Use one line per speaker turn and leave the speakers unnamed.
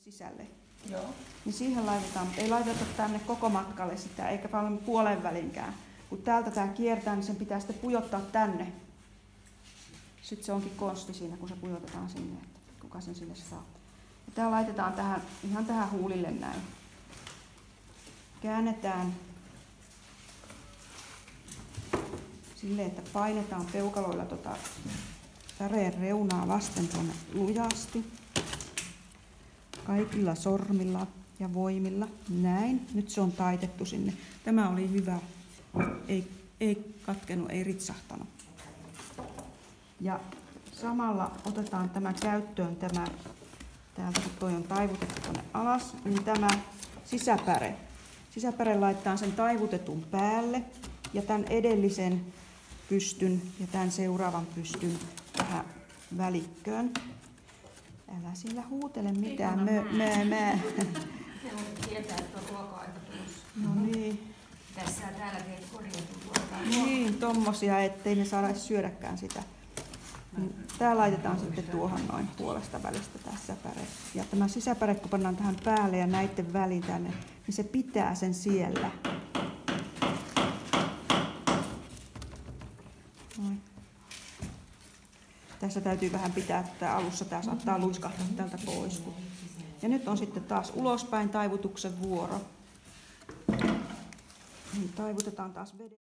sisälle.
Joo.
Niin siihen laitetaan, mutta ei laiteta tänne koko matkalle sitä, eikä paljon puolen välinkään. Kun täältä tämä kiertää, niin sen pitää sitten pujottaa tänne. Sitten se onkin konsti siinä, kun se pujotetaan sinne, että kuka sen sinne saa. Ja tämä laitetaan tähän, ihan tähän huulille näin. Käännetään silleen, että painetaan peukaloilla säreen reunaa vasten tuonne lujasti. Kaikilla sormilla ja voimilla. Näin. Nyt se on taitettu sinne. Tämä oli hyvä. Ei katkenut, ei ritsahtanut. Ja samalla otetaan tämä käyttöön, täältä kun toi on taivutettu tuonne alas, niin tämä sisäpäre. Sisäpäre laitetaan sen taivutetun päälle ja tämän edellisen pystyn ja tämän seuraavan pystyn tähän välikköön. Älä siellä huutele mitään.
Ne voi tietää, että on ruoka-aika tulossa.
No niin.
Tässä ja täällä teet korjatun ruokaa.
Niin, tommosia, ettei ne saada syödäkään sitä. Tää laitetaan sitten tuohon noin puolesta välistä tää sisäpäre. Ja tämä sisäpäre, kun pannaan tähän päälle ja näiden väliin tänne, niin se pitää sen siellä. Noin. Tässä täytyy vähän pitää, että alussa tää saattaa luiskahtaa tältä pois. Ja nyt on sitten taas ulospäin taivutuksen vuoro. Niin, taivutetaan taas veden.